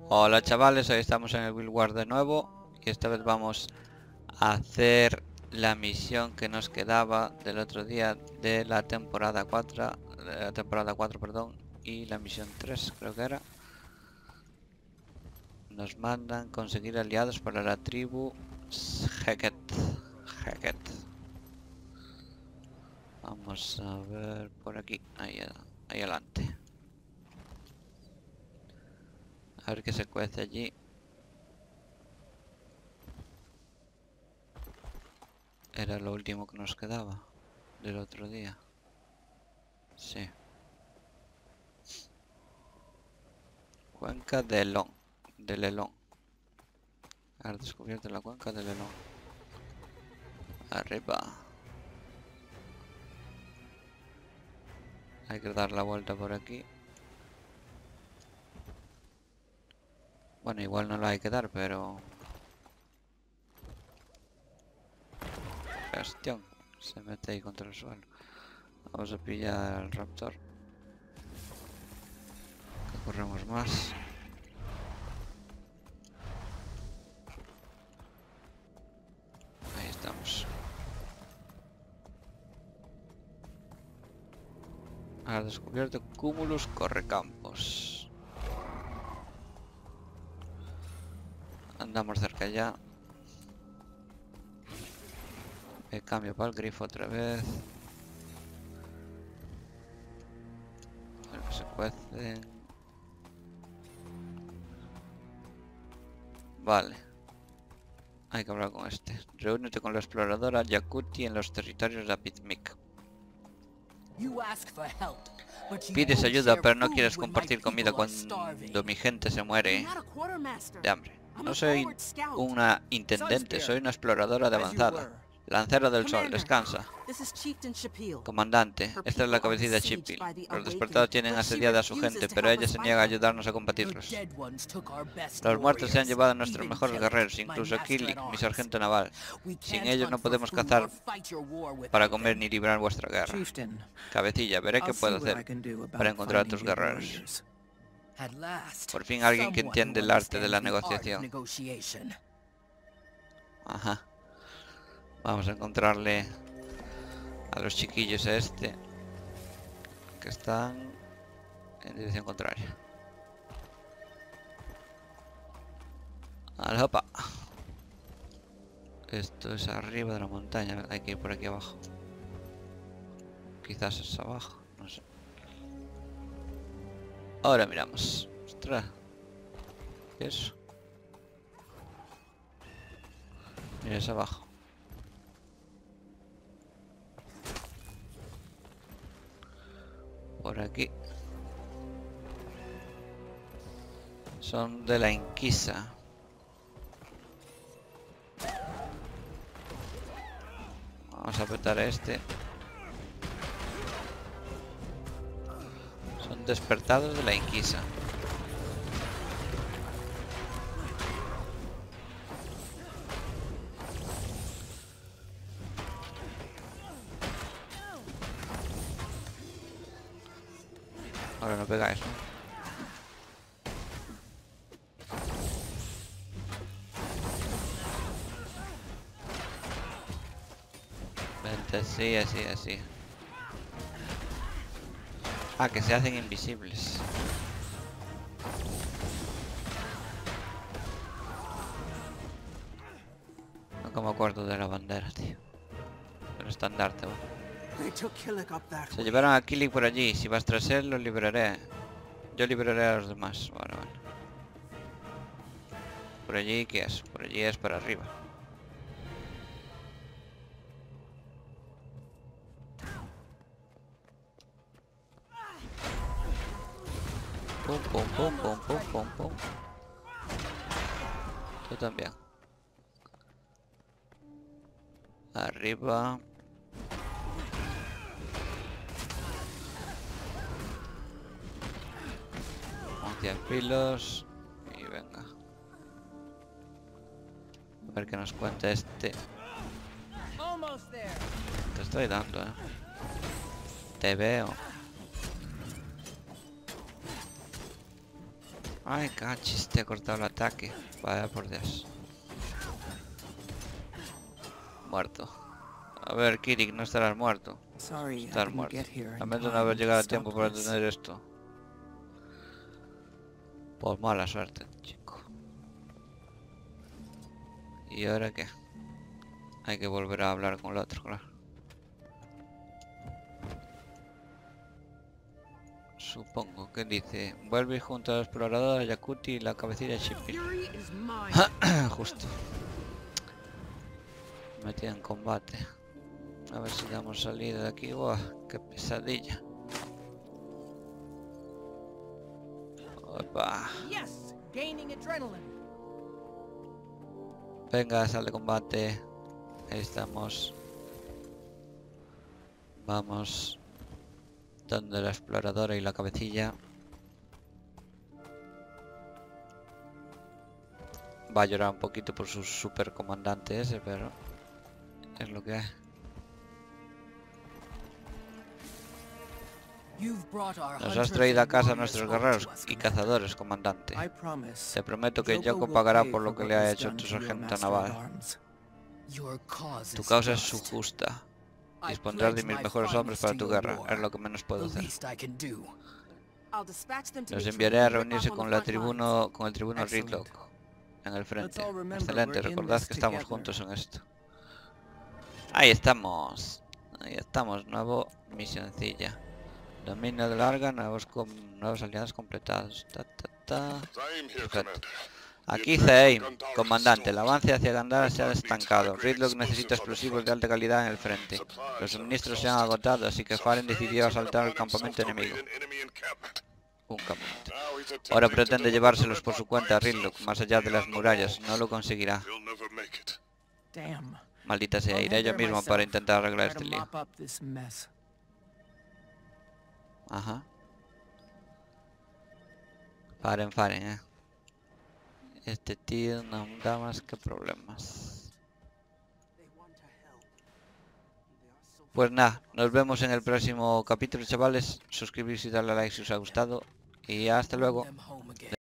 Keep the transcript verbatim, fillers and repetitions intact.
Hola chavales, hoy estamos en el Guild Wars de nuevo y esta vez vamos a hacer la misión que nos quedaba del otro día de la temporada cuatro, de la temporada cuatro, perdón, y la misión tres creo que era. Nos mandan conseguir aliados para la tribu Heket. Heket. Vamos a ver por aquí, ahí, ahí adelante. A ver qué se cuece allí. Era lo último que nos quedaba del otro día. Sí. Cuenca de Elón. Del Elón. Has descubierto la cuenca del Elón. Arriba. Hay que dar la vuelta por aquí. Bueno, igual no la hay que dar, pero... Gestión. Se mete ahí contra el suelo. Vamos a pillar al raptor. Que corremos más. Ahí estamos. Has descubierto Cumulus Correcampos. Andamos cerca ya. Me cambio para el grifo otra vez. A ver que se cuecen. Vale. Hay que hablar con este. Reúnete con la exploradora Yakuti en los territorios de Apitmik. Pides ayuda, pero no quieres compartir comida cuando mi gente se muere de hambre. No soy una intendente, soy una exploradora de avanzada. Lancero del Sol, descansa. Comandante, esta es la cabecilla Chipil. Los despertados tienen asediada a su gente, pero ella se niega a ayudarnos a combatirlos. Los muertos se han llevado a nuestros mejores guerreros, incluso Kilik, mi sargento naval. Sin ellos no podemos cazar para comer ni librar vuestra guerra. Cabecilla, veré qué puedo hacer para encontrar a tus guerreros. Por fin alguien que entiende el arte de la negociación. Ajá. Vamos a encontrarle a los chiquillos a este, que están en dirección contraria. Al hopa. Esto es arriba de la montaña, hay que ir por aquí abajo. Quizás es abajo, no sé. Ahora miramos. Ostras. ¿Qué es eso? Mira, es abajo. Por aquí. Son de la Inquisa. Vamos a apretar a este. Son despertados de la Inquisa. Ahora no pegáis, ¿no? Vente así, así, así. Ah, que se hacen invisibles. No me acuerdo de la bandera, tío. Del estandarte, ¿no? Se llevaron a Kilik por allí. Si vas tras él, lo liberaré. Yo liberaré a los demás. Vale, vale. Por allí, ¿qué es? Por allí es para arriba. Pum, pum, pum, pum, pum, pum, pum. Tú también. Arriba. cien filos. Y venga. A ver qué nos cuenta este. Te estoy dando, eh. Te veo. Ay, cachis, te he cortado el ataque. Vaya por Dios. Muerto. A ver, Kirik, no estarás muerto. Estás muerto. Lamento no haber llegado a tiempo para detener esto. Por mala suerte, chico. ¿Y ahora qué? Hay que volver a hablar con el otro, claro. Supongo que dice, vuelve junto a la exploradora Yakuti y la cabecilla Shipping. Justo. Metida en combate. A ver si damos salida de aquí. ¡Buah! ¡Qué pesadilla! Opa. Venga, sal de combate. Ahí estamos. Vamos. Donde la exploradora y la cabecilla. Va a llorar un poquito por su super comandante ese, pero es lo que es. Nos has traído a casa a nuestros guerreros y cazadores, comandante. Te prometo que Yoko pagará por lo que le ha hecho a tu sargento naval. Tu causa es su justa. Dispondrás de mis mejores hombres para tu guerra. Es lo que menos puedo hacer. Los enviaré a reunirse con la tribuno, con el tribuno Ridlock en el frente. Excelente, recordad que estamos juntos en esto. Ahí estamos. Ahí estamos. Nuevo misioncilla. Dominio de larga, nuevos, com nuevos aliados completados. Ta, ta, ta. Perfecto. Aquí Zaim, comandante. El avance hacia Gandhara se ha estancado. Ridlock necesita explosivos de alta calidad en el frente. Los suministros se han agotado, así que Faren decidió asaltar el campamento enemigo. Un campamento. Ahora pretende llevárselos por su cuenta a Ridlock, más allá de las murallas. No lo conseguirá. Maldita sea, iré yo mismo para intentar arreglar este lío. Ajá. Faren, Faren, eh. Este tío no da más que problemas. Pues nada, nos vemos en el próximo capítulo, chavales. Suscribirse y darle a like si os ha gustado. Y hasta luego.